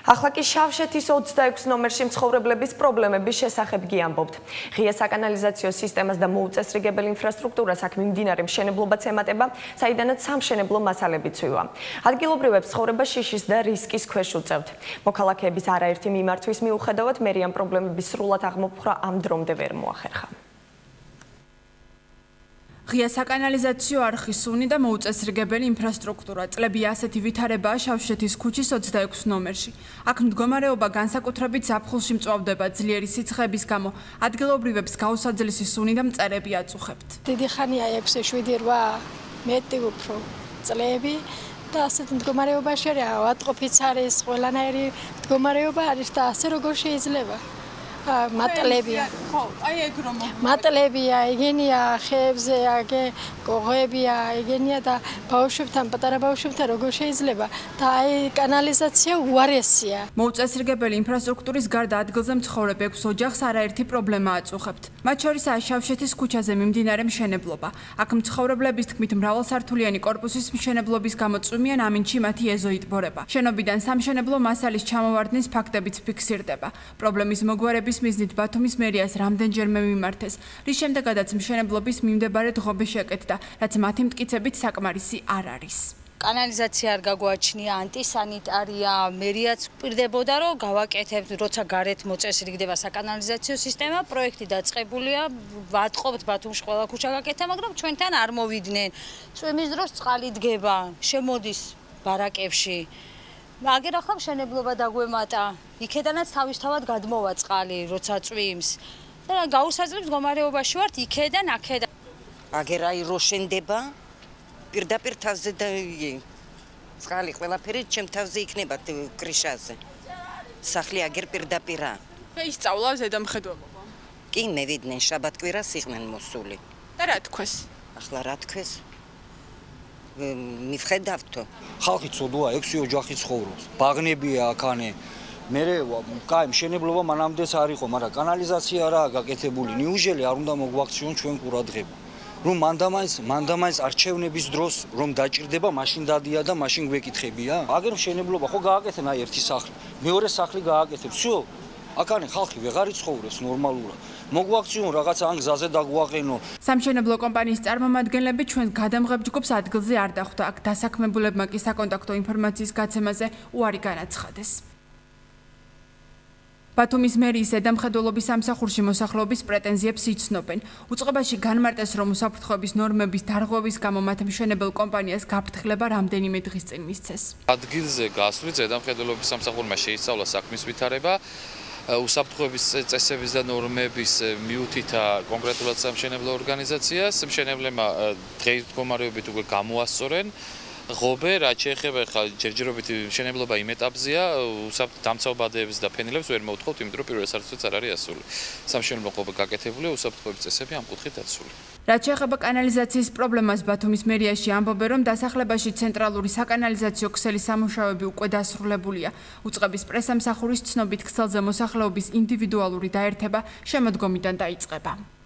ახლა კი შავშეთის 26 ნომერში მცხოვრებლების პრობლემების შესახებ გიამბობთ. ღია საკანალიზაციო სისტემას და მოუწესრიგებელ ინფრასტრუქტურას აქ მიმდინარე მშენებლობაც ემატება, საიდანაც სამშენებლო მასალები ცვივა. ადგილობრივებს ცხოვრება შიშის და რისკის ქვეშ უწევთ. მოქალაქეების არაერთი მიმართვის მიუხედავად, მერიამ პრობლემების სრულად აღმოფხვრა ამ დრომდე ვერ მოახერხა. ღია საკანალიზაციო არხის სუნი და მოუწესრიგებელი ინფრასტრუქტურა წლები ასეთი ვითარებაა შავშეთის ქუჩის 26 ნომერში. აქ მდგომარეობა განსაკუთრებით ზაფხულში მწვავდება ძლიერი სიცხეების გამო. ადგილობრივებს გაუსაძლისი სუნი და მწერები აწუხებთ. დიდი ხანია 6-7-8 მეტი უფრო წლები და ასეთ მდგომარეობაში ავატყოფიც არის, ყველანაირი მდგომარეობა არის და ასე როგორ შეიძლება? მატლებია. ხო, აი ეგ რომ მატლებია, იგენია ხეებზე, აგე კოღებია, იგენია და ბავშვებთან, პატარა ბავშვებთან როგორ შეიძლება? და აი კანალიზაცია უარესია. მოუწესრიგებელი ინფრასტრუქტურის გარდა ადგილზე მცხოვრებ 6 ოჯახს არაერთი პრობლემა აწუხებთ. მათ შორისაა შავშეთის ქუჩაზე მიმდინარე მშენებლობა. აქ მცხოვრებლების თქმით მრავალსართულიანი კორპუსის მშენებლობის გამო წვიმიან ამინდში მათი ეზო იტბორება. შენობიდან სამშენებლო მასალის ჩამოვარდნის ფაქტებიც ფიქსირდება. პრობლემის მოგვარების მიზნით ბათუმის მერიას რამდენჯერმე მიმართეს, რის შემდეგაც მშენებლობის მიმდებარე ღობე შეკეთდა, რაც მათი მტკიცებით საკმარისი არ არის. კანალიზაცია არ გაგვაჩნია, ანტისანიტარია, მერიაც პირდებოდა, რომ გავაკეთებთ, როცა გარეთ მოწესრიგდება საკანალიზაციო სისტემა, პროექტი დაწყებულია, ვატყობთ ბათუმში ყველა ქუჩა გაკეთდა, მაგრამ ჩვენთან არ მოვიდნენ. წვიმის დროს წყალი დგება, შემოდის ბარაკებში. აგერ ახლა მშენებლობა დაგვემატა. იქედანაც თავისთავად გადმოვა წყალი, როცა წვიმს. და გაუსაძლებს მდგომარეობაში ვართ იქედან აქედან. აგერ აი რო შენდება, პირდაპირ თავზე და წყალი ყველაფერი ჩემ თავზე იქნება კრიშაზე. სახლი აგერ პირდაპირა. შეისწავლა ზედამხედველობა. კი, მევიდნენ შაბათ-კვირას იყვნენ მოსული. და რა თქვეს? ახლა რა თქვეს? მივხედავთო. ხალხი ცოდოა, 6 ოჯახი ცხოვრობს. ბაღნებია აქანე. მე კაი მშენებლობა მანამდეც არ იყო, მაგრამ კანალიზაცია რა გაკეთებული. ნიუჟელი არ უნდა მოგვაქციონ ჩვენ ყურადღება. რომ მანდამაინც არჩევნების დროს რომ დაჭირდება, მაშინ დადია და მაშინ გვეკითხებია. აგერ მშენებლობა ხო გააკეთე აი ერთი სახლი. მეორე სახლი გააკეთე. всё. აქანე ხალხი ვეღარ იცხოვრებს ნორმალურად. მოგვაქციონ რაღაცა ან გზაზე დაგვაყენო. სამშენებლო კომპანიის წარმომადგენლები ჩვენს გადამღებ ჯგუფს ადგილზე არ დახვდა. აქ დასაქმებულებმა კი საკონტაქტო ინფორმაციის გაცემაზე უარი განაცხადეს. ბათუმის მერიის ზედამხედველობის სამსახურში მოსახლეობის პრეტენზიებს იცნობენ. უწყებაში განმარტეს, რომ უსაფრთხოების ნორმების დარღვევის გამო მათ მშენებელ კომპანიას გაფრთხილება რამდენიმე დღის წინ მისცეს. ადგილზე გასვლით ზედამხედველობის სამსახურმა შეისწავლა საქმის ვითარება. უსაფრთხოების წესების და ნორმების მიუთითა კონკრეტულად სამშენებლო ორგანიზაციას, მშენებლებმა დღეის მდგომარეობით უკვე გამოასწორენ ღობე, რაც შეეხება ჯერჯერობით მშენებლობა იმ ეტაპზეა, დამცავ-ბადეებს და ფენილებს ვერ მოუთხოვთ, იმიტომ რომ პირველ სართულზეც არ არის ასული. სამშენებლო ღობე გაკეთებულია, უსაფრთხოების წესები ამ კუთხით დაცული. რაც შეეხება კანალიზაციის პრობლემას ბათუმის მერიაში ამბობენ, რომ დასახლებაში ცენტრალური საკანალიზაციო ქსელის სამუშაოები უკვე დასრულებულია. უწყების პრესამსახურის ცნობით ქსელზე მოსახლეობის ინდივიდუალური დაერთება შემოდგომიდან დაიწყება.